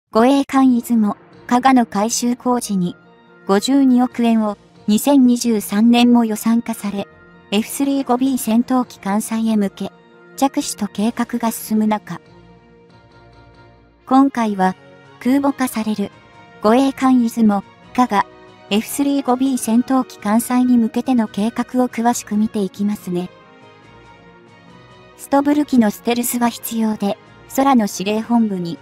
護衛艦出雲、加賀の改修工事に52億円を2023年も予算化され、F35B 戦闘機艦載へ向け、着手と計画が進む中、今回は空母化される護衛艦出雲、加賀、F35B 戦闘機艦載に向けての計画を詳しく見ていきますね。ストブル機のステルスは必要で、空の司令本部に、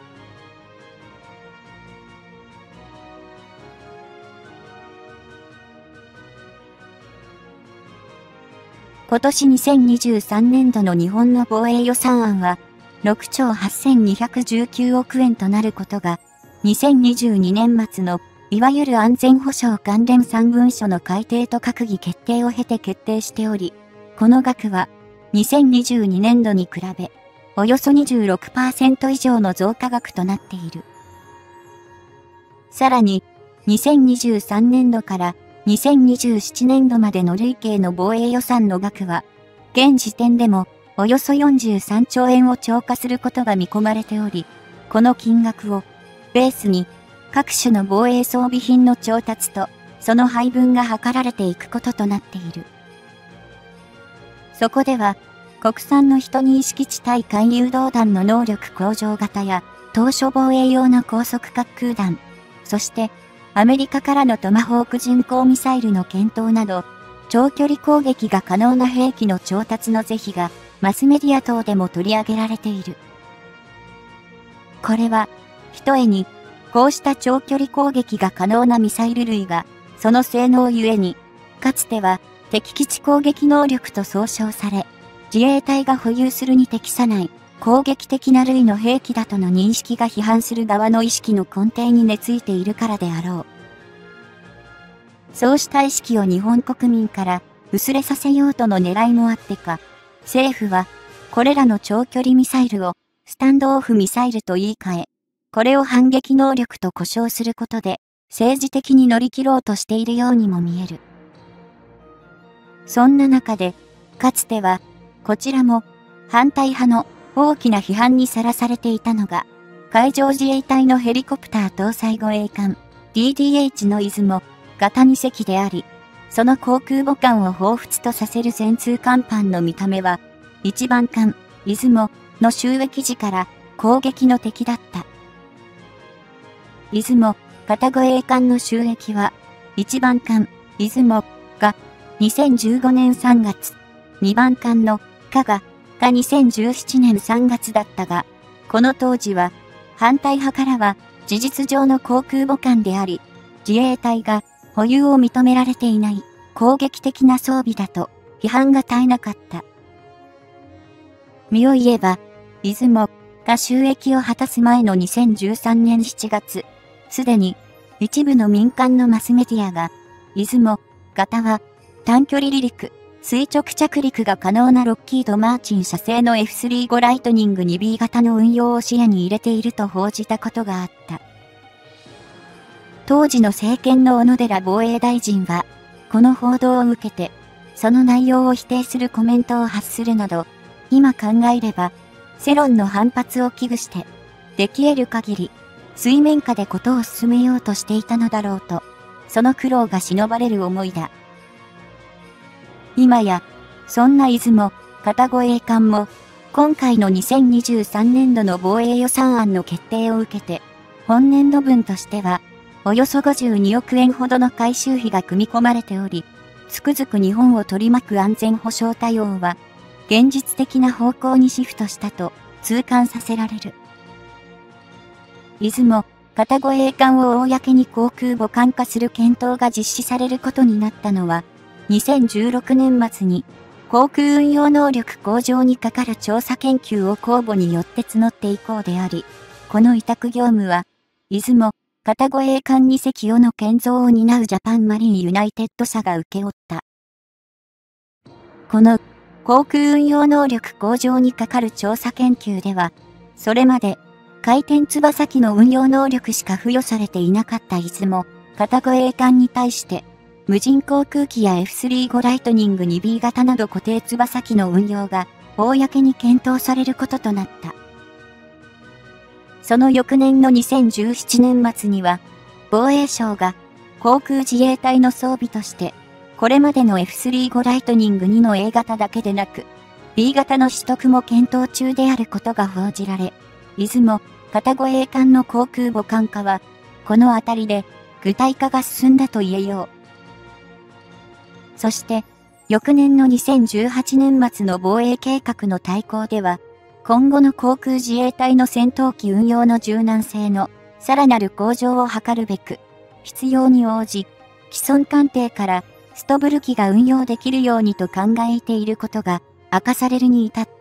今年2023年度の日本の防衛予算案は、6兆8219億円となることが、2022年末の、いわゆる安全保障関連3文書の改定と閣議決定を経て決定しており、この額は、2022年度に比べ、およそ 26% 以上の増加額となっている。さらに、2023年度から2027年度までの累計の防衛予算の額は、現時点でもおよそ43兆円を超過することが見込まれており、この金額をベースに各種の防衛装備品の調達とその配分が図られていくこととなっている。そこでは、国産の12式地対艦誘導弾の能力向上型や、当初防衛用の高速滑空弾、そして、アメリカからのトマホーク巡航ミサイルの検討など、長距離攻撃が可能な兵器の調達の是非が、マスメディア等でも取り上げられている。これは、ひとえに、こうした長距離攻撃が可能なミサイル類が、その性能ゆえに、かつては、敵基地攻撃能力と総称され、自衛隊が保有するに適さない攻撃的な類の兵器だとの認識が批判する側の意識の根底に根付いているからであろう。そうした意識を日本国民から薄れさせようとの狙いもあってか、政府はこれらの長距離ミサイルをスタンドオフミサイルと言い換え、これを反撃能力と呼称することで政治的に乗り切ろうとしているようにも見える。そんな中で、かつては、こちらも反対派の大きな批判にさらされていたのが、海上自衛隊のヘリコプター搭載護衛艦 DDH の出雲型2隻であり、その航空母艦を彷彿とさせる全通甲板の見た目は、一番艦出雲の収益時から攻撃の敵だった。出雲型護衛艦の収益は、一番艦出雲が2015年3月、2番艦の加賀が2017年3月だったが、この当時は反対派からは事実上の航空母艦であり、自衛隊が保有を認められていない攻撃的な装備だと批判が絶えなかった。身を言えば、出雲が収益を果たす前の2013年7月、すでに一部の民間のマスメディアが、出雲型は短距離離陸、垂直着陸が可能なロッキード・マーチン社製の F35 ライトニング 2B 型の運用を視野に入れていると報じたことがあった。当時の政権の小野寺防衛大臣は、この報道を受けて、その内容を否定するコメントを発するなど、今考えれば、世論の反発を危惧して、でき得る限り、水面下でことを進めようとしていたのだろうと、その苦労が忍ばれる思いだ。今や、そんな出雲型護衛艦も、今回の2023年度の防衛予算案の決定を受けて、本年度分としては、およそ52億円ほどの改修費が組み込まれており、つくづく日本を取り巻く安全保障対応は、現実的な方向にシフトしたと痛感させられる。出雲型護衛艦を公に航空母艦化する検討が実施されることになったのは、2016年末に航空運用能力向上にかかる調査研究を公募によって募って以降であり、この委託業務は、出雲型護衛艦2隻をの建造を担うジャパンマリンユナイテッド社が請け負った。この航空運用能力向上にかかる調査研究では、それまで回転翼機の運用能力しか付与されていなかった出雲型護衛艦に対して、無人航空機や F35 ライトニング 2B 型など固定翼機の運用が公に検討されることとなった。 その翌年の2017年末には、防衛省が航空自衛隊の装備として、これまでの F35 ライトニング2の A 型だけでなく、B 型の取得も検討中であることが報じられ、出雲、片護衛艦の航空母艦化は、このあたりで具体化が進んだと言えよう。そして、翌年の2018年末の防衛計画の大綱では、今後の航空自衛隊の戦闘機運用の柔軟性のさらなる向上を図るべく、必要に応じ、既存艦艇からストブル機が運用できるようにと考えていることが明かされるに至った。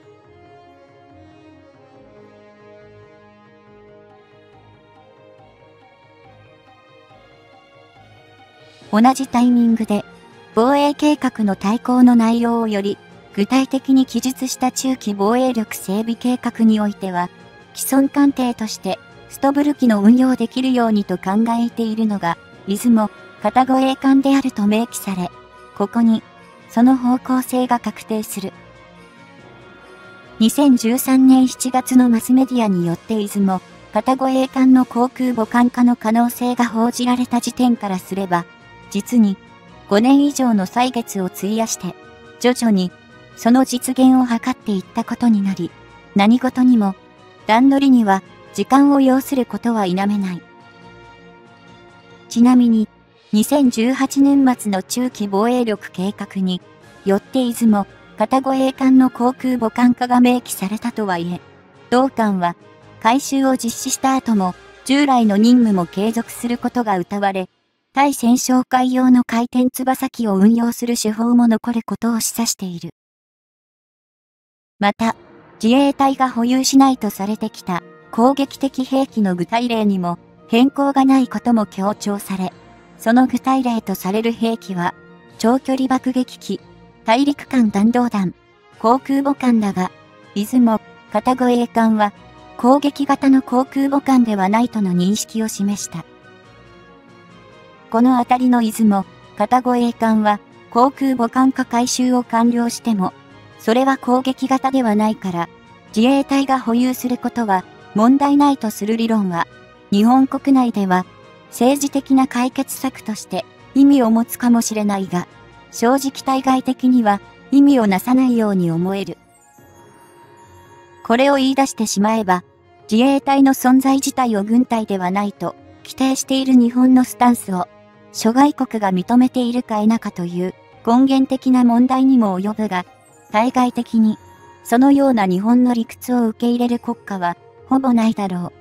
同じタイミングで、防衛計画の大綱の内容をより具体的に記述した中期防衛力整備計画においては、既存艦艇としてストブル機の運用できるようにと考えているのが、出雲、片護衛艦であると明記され、ここに、その方向性が確定する。2013年7月のマスメディアによって出雲、片護衛艦の航空母艦化の可能性が報じられた時点からすれば、実に5年以上の歳月を費やして、徐々にその実現を図っていったことになり、何事にも段取りには時間を要することは否めない。ちなみに、2018年末の中期防衛力計画によって出雲、片護衛艦の航空母艦化が明記されたとはいえ、同艦は改修を実施した後も従来の任務も継続することが謳われ、対戦哨戒用の回転翼機を運用する手法も残ることを示唆している。また、自衛隊が保有しないとされてきた攻撃的兵器の具体例にも変更がないことも強調され、その具体例とされる兵器は、長距離爆撃機、大陸間弾道弾、航空母艦だが、出雲、片護衛艦は、攻撃型の航空母艦ではないとの認識を示した。このあたりの出雲、片護衛艦は、航空母艦化改修を完了しても、それは攻撃型ではないから、自衛隊が保有することは問題ないとする理論は、日本国内では政治的な解決策として意味を持つかもしれないが、正直対外的には意味をなさないように思える。これを言い出してしまえば、自衛隊の存在自体を軍隊ではないと規定している日本のスタンスを諸外国が認めているか否かという根源的な問題にも及ぶが、対外的にそのような日本の理屈を受け入れる国家はほぼないだろう。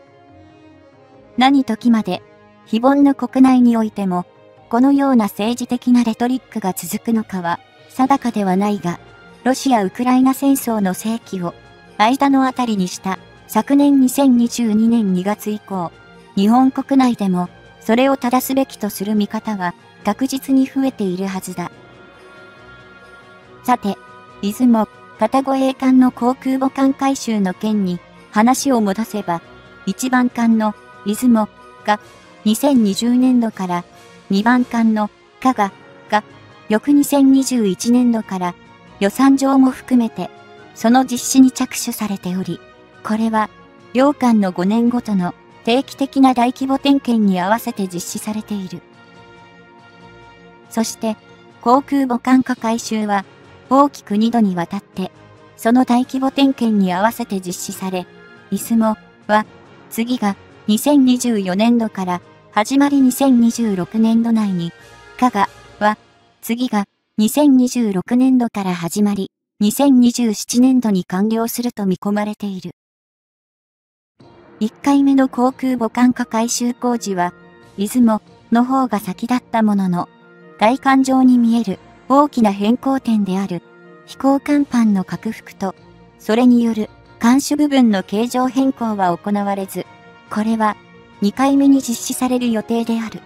何時まで非凡の国内においてもこのような政治的なレトリックが続くのかは定かではないが、ロシア・ウクライナ戦争の世紀を間のあたりにした昨年2022年2月以降、日本国内でもそれを正すべきとする見方は確実に増えているはずだ。さて、出雲、片護衛艦の航空母艦改修の件に話を戻せば、1番艦の出雲が2020年度から2番艦の加賀が翌2021年度から予算上も含めてその実施に着手されており、これは両艦の5年ごとの定期的な大規模点検に合わせて実施されている。そして航空母艦化改修は大きく2度にわたって、その大規模点検に合わせて実施され、出雲は、次が2024年度から始まり2026年度内に、加賀は、次が2026年度から始まり、2027年度に完了すると見込まれている。1回目の航空母艦化改修工事は、出雲の方が先だったものの、外観上に見える大きな変更点である飛行甲板の拡幅と、それによる艦首部分の形状変更は行われず、これは2回目に実施される予定である。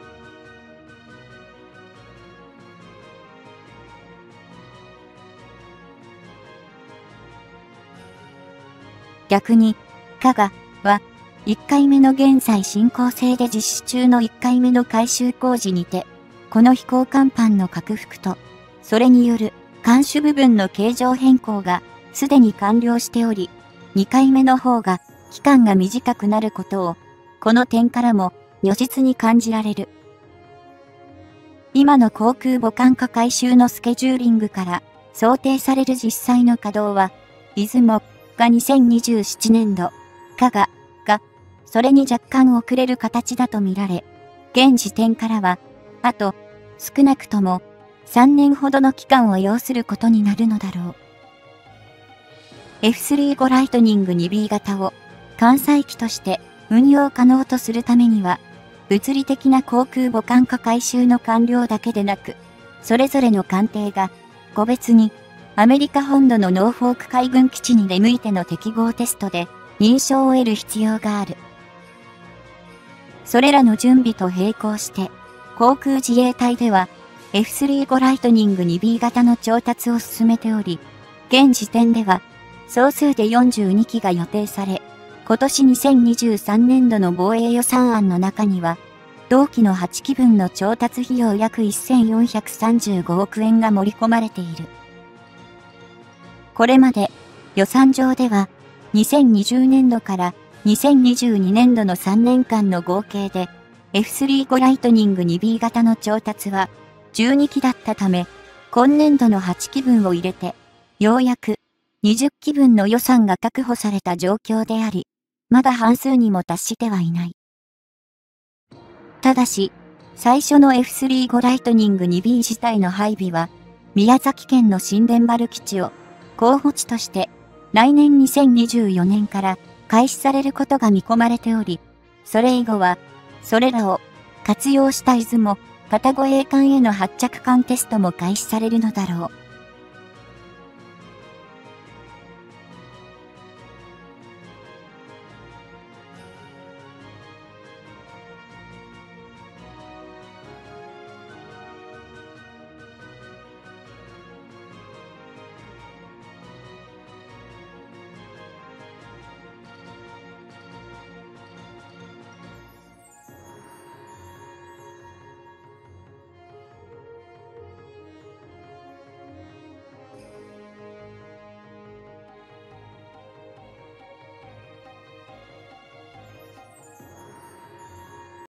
逆に、加賀は1回目の現在進行形で実施中の1回目の改修工事にて、この飛行甲板の拡幅と、それによる艦首部分の形状変更がすでに完了しており、2回目の方が期間が短くなることを、この点からも如実に感じられる。今の航空母艦化改修のスケジューリングから想定される実際の稼働は、出雲が2027年度、加賀がそれに若干遅れる形だとみられ、現時点からは、あと少なくとも3年ほどの期間を要することになるのだろう。F35 ライトニング 2B 型を艦載機として運用可能とするためには、物理的な航空母艦化改修の完了だけでなく、それぞれの艦艇が個別にアメリカ本土のノーフォーク海軍基地に出向いての適合テストで認証を得る必要がある。それらの準備と並行して、航空自衛隊では F35 ライトニング 2B 型の調達を進めており、現時点では総数で42機が予定され、今年2023年度の防衛予算案の中には、同機の8機分の調達費用約1435億円が盛り込まれている。これまで予算上では、2020年度から2022年度の3年間の合計で F35 ライトニング 2B 型の調達は12機だったため、今年度の8機分を入れて、ようやく20機分の予算が確保された状況であり、まだ半数にも達してはいない。ただし、最初の F35 ライトニング 2B 自体の配備は、宮崎県の新田原基地を候補地として来年2024年から開始されることが見込まれており、それ以後は、それらを活用した出雲、片護衛艦への発着艦テストも開始されるのだろう。